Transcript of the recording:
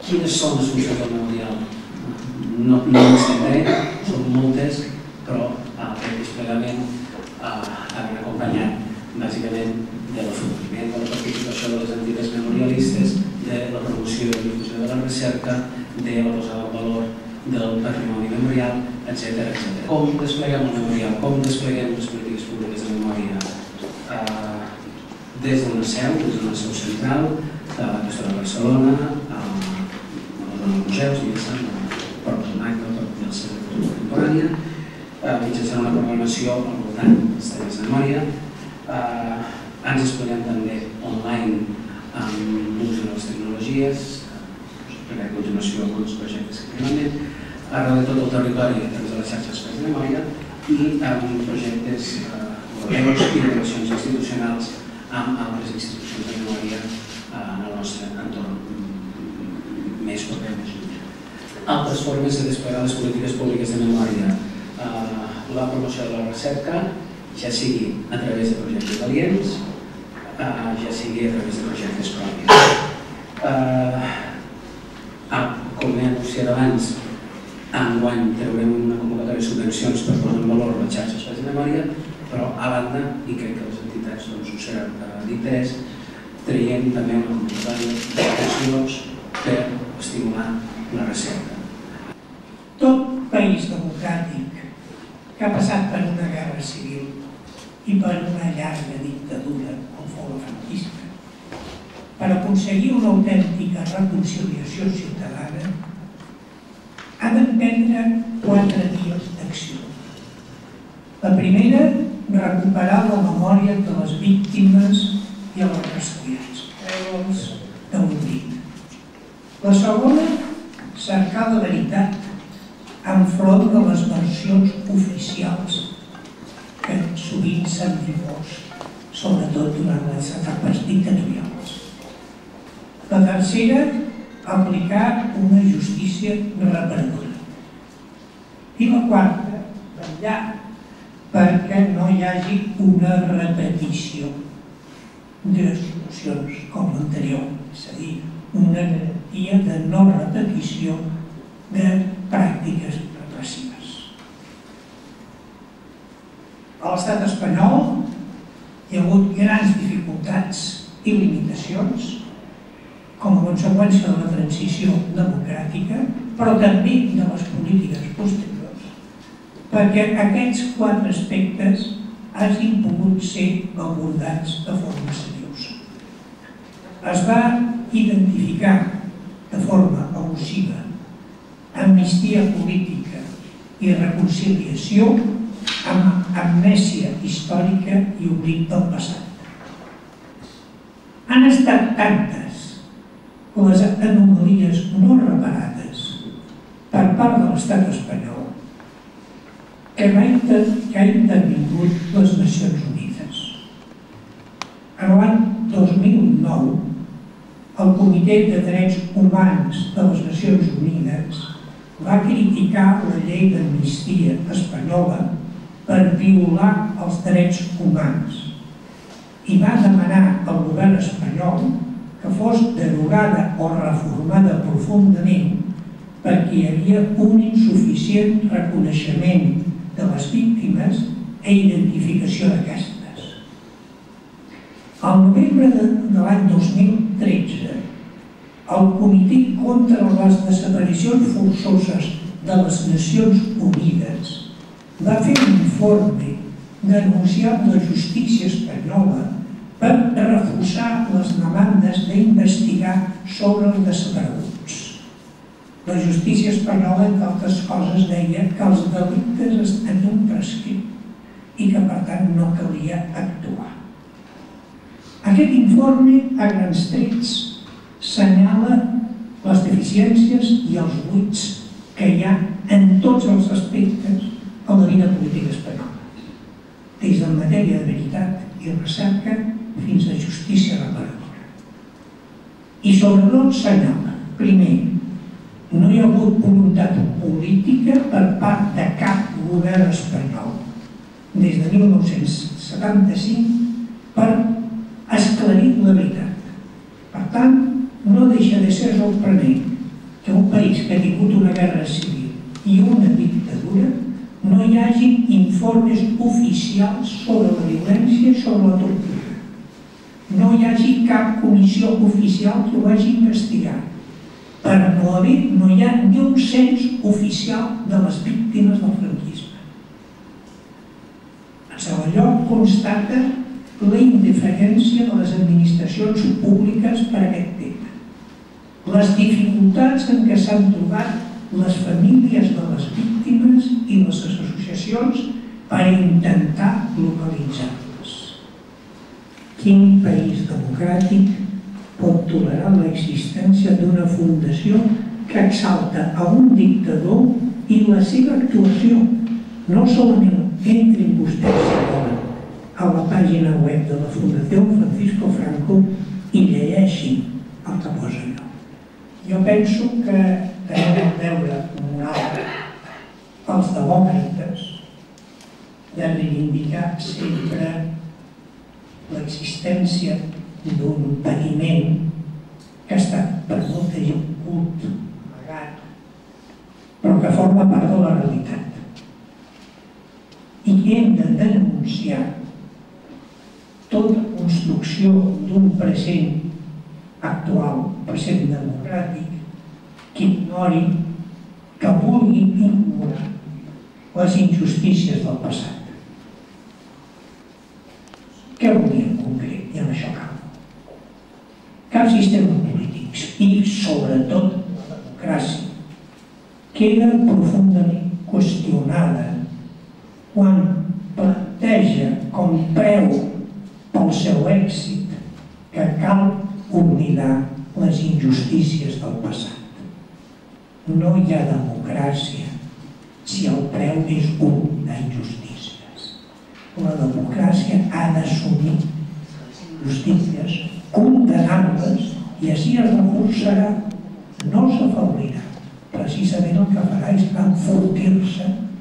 Quines són les funcions del memorial? No m'estendré, són moltes, però el desplegament ha d'anar acompanyat bàsicament de l'enfortiment de la participació de les entitats memorialistes, de la promoció i la difusió de la recerca, de la posada en valor del patrimoni memorial, etc. Com despleguem el memorial? Com despleguem les polítiques públiques de memòria? Des d'una seu central, que és a Barcelona, a la zona dels museus, a Port del MAC, del Centre de Cultura Contemporània, mitjançant una programació al voltant dels temes de memòria. Ens despleguem també online amb l'ús de les tecnologies, a continuació alguns projectes que finalment, arreu de tot el territori a través de les xarxes de memòria i amb projectes europeus i de relacions institucionals amb altres institucions de memòria en el nostre entorn més proper, més lluny. Altres formes de desplegar les polítiques públiques de memòria. La promoció de la recerca, ja sigui a través de projectes aliens, ja sigui a través de projectes propis. Com he anunciat abans, enguany traurem una convocatòria de subvencions per posar en valor les xarxes de memòria, però a banda, i crec que les entitats ho seran d'interès, traiem també una convocatòria d'accions per estimular la recerca. Tot país democràtic que ha passat per una guerra civil i per una llarga dictadura, com fou la franquista, per aconseguir una autèntica reconciliació ciutadana, ha d'emprendre 4 vies d'acció. La primera, recuperar la memòria de les víctimes i els represaliats, treure-los de l'oblit. La segona, cercar la veritat enfront de les versions oficials que sovint s'han difós, sobretot durant les etapes dictatorials. La tercera, aplicar una justícia reparadora. I la quarta, vetllar perquè no hi hagi una repetició de situacions com l'anterior, és a dir, una garantia de no repetició de pràctiques repressives. A l'estat espanyol hi ha hagut grans dificultats i limitacions com a conseqüència de la transició democràtica, però també de les polítiques posteriors, perquè aquests 4 aspectes hagin pogut ser abordats de forma seriosa. Es va identificar de forma al·lusiva amnistia política i reconciliació amb amnèsia històrica i oblit del passat. Han estat tantes les anomalies no reparades per part de l'estat espanyol que ha intervingut les Nacions Unides. En l'any 2009, el Comitè de Drets Humans de les Nacions Unides va criticar la llei d'amnistia espanyola per violar els drets humans i va demanar al govern espanyol que fos derogada o reformada profundament perquè hi havia un insuficient reconeixement de les víctimes i identificació d'aquestes. Al novembre de l'any 2013, el Comitè contra les Desaparicions Forçoses de les Nacions Unides va fer un informe denunciant la justícia espanyola per reforçar les demandes d'investigar sobre els desapareguts. La justícia espanyola, entre altres coses, deia que els delictes estan prescrits i que, per tant, no calia actuar. Aquest informe, a grans trets, assenyala les deficiències i els buits que hi ha en tots els aspectes a la vida política espanyola, des de matèria de veritat i recerca fins a justícia reparadora. I sobretot assenyala, primer, no hi ha hagut voluntat política per part de cap govern espanyol des de 1975 per esclarir la veritat. Per tant, no deixa de ser sorprenent guerra civil i una dictadura no hi hagi informes oficials sobre la violència i sobre la tortura. No hi hagi cap comissió oficial que ho hagi investigat. Per no hi ha ni un cens oficial de les víctimes del franquisme. En segon lloc, constata la indiferència de les administracions públiques per a aquest tema. Les dificultats en què s'han trobat les famílies de les víctimes i les associacions per intentar localitzar-les. Quin país democràtic pot tolerar l'existència d'una fundació que exalta a un dictador i la seva actuació? No solament entrin vostès si volen a la pàgina web de la Fundació Francisco Franco i llegeixin el que posa allò. Jo penso que tenim el deure moral als demòcrates de reivindicar sempre l'existència d'un patiment que ha estat per molta gent ocult, amagat, però que forma part de la realitat. I que hem de denunciar tota construcció d'un present actual, present democràtic, que ignori, que vulgui ignorar les injustícies del passat. Què vol dir en concret? I en això cal. Cap sistema polític i, sobretot, la democràcia queda profundament qüestionada quan planteja com preu pel seu èxit que cal oblidar les injustícies del passat. No hi ha democràcia si el preu és un d'injustícies. La democràcia ha d'assumir justícies, condenar-les i així es reforçarà, no s'afeblirà. Precisament el que farà és enfortir-se